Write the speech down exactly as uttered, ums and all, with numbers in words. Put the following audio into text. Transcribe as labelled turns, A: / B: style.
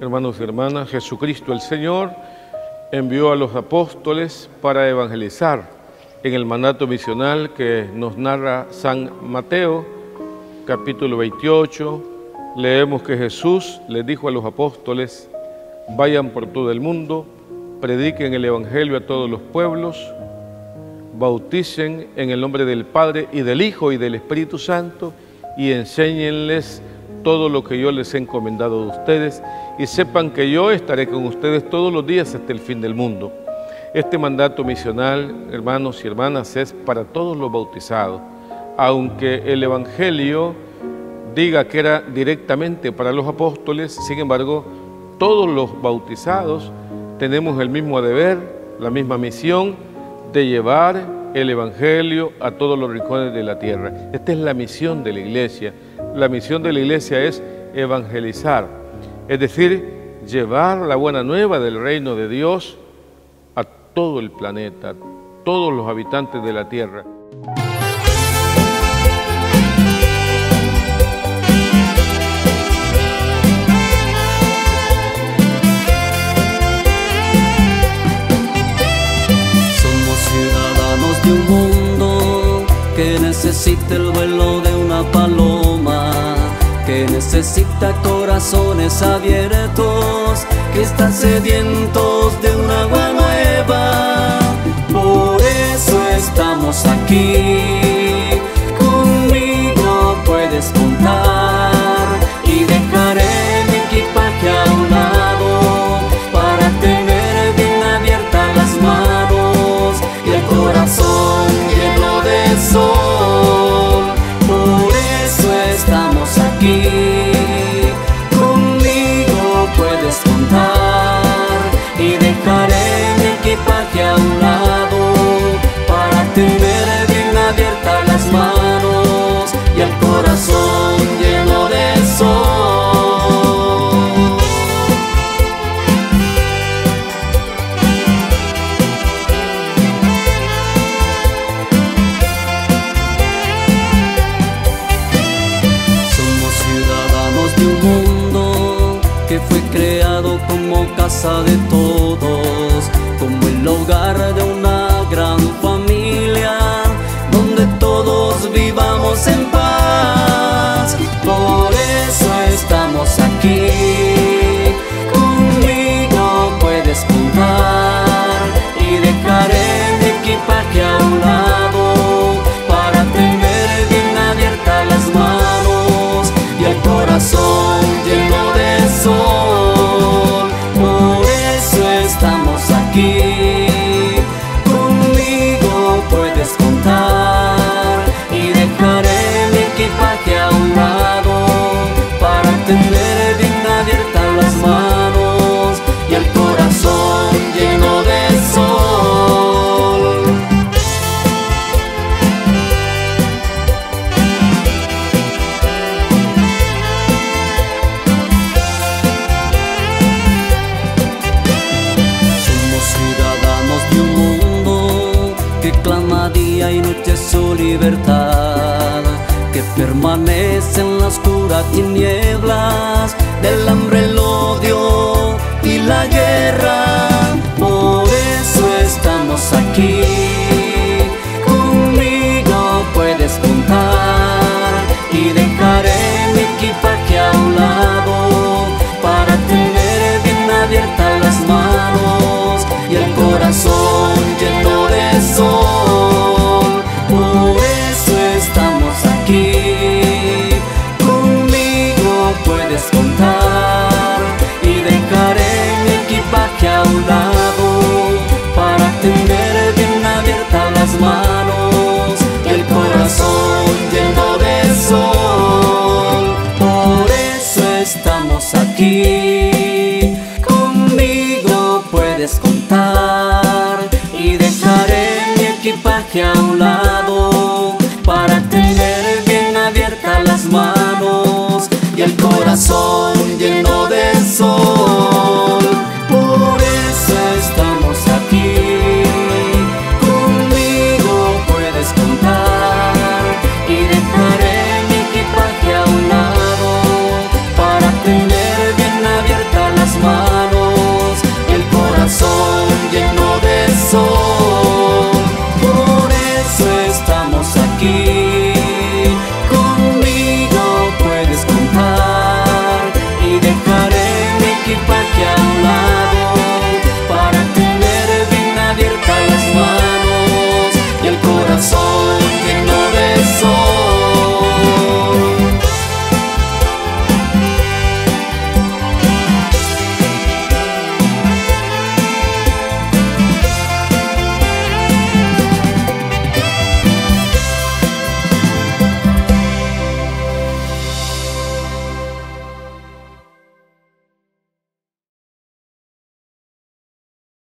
A: Hermanos y hermanas, Jesucristo el Señor envió a los apóstoles para evangelizar. En el mandato misional que nos narra San Mateo, capítulo veintiocho, leemos que Jesús les dijo a los apóstoles: vayan por todo el mundo, prediquen el evangelio a todos los pueblos, bauticen en el nombre del Padre y del Hijo y del Espíritu Santo y enséñenles todo lo que yo les he encomendado a ustedes, y sepan que yo estaré con ustedes todos los días hasta el fin del mundo. Este mandato misional, hermanos y hermanas, es para todos los bautizados. Aunque el Evangelio diga que era directamente para los apóstoles, sin embargo, todos los bautizados tenemos el mismo deber, la misma misión de llevar el Evangelio a todos los rincones de la tierra. Esta es la misión de la Iglesia. La misión de la Iglesia es evangelizar, es decir, llevar la buena nueva del reino de Dios a todo el planeta, a todos los habitantes de la tierra.
B: Somos ciudadanos de un mundo que necesita el vuelo de una paloma, que necesita corazones abiertos, que están sedientos de un agua nueva. Por eso estamos aquí, conmigo puedes contar, y dejaré mi equipaje a un lado para tener bien abiertas las manos y el corazón lleno de sol. Por eso estamos aquí, conmigo puedes contar, y dejaré mi equipaje a un lado para tener bien abiertas las manos y el corazón lleno de sol. Que fue creado como casa de todos, como el hogar de una gran familia, donde todos vivamos en paz. Por eso estamos aquí, conmigo puedes contar, y dejaré mi equipaje a un lado para tener bien abiertas las manos y el corazón lleno de sol. Por eso estamos aquí, conmigo puedes contar, y dejaré mi equipaje a un lado para tener bien abiertas las manos y el corazón lleno de sol. Que clama día y noche su libertad, que permanece en la oscura tinieblas del hambre, el odio y la guerra. Por eso estamos aquí, conmigo puedes contar, y dejaré mi equipaje a un lado para tener bien abiertas las manos y el corazón lleno de sol. Por eso estamos aquí, conmigo puedes contar, y dejaré mi equipaje a un lado para tener bien abiertas las manos y el corazón lleno de sol. Por eso estamos aquí, conmigo puedes contar, y dejaré mi equipaje a un lado para tener bien abiertas las manos y el corazón lleno de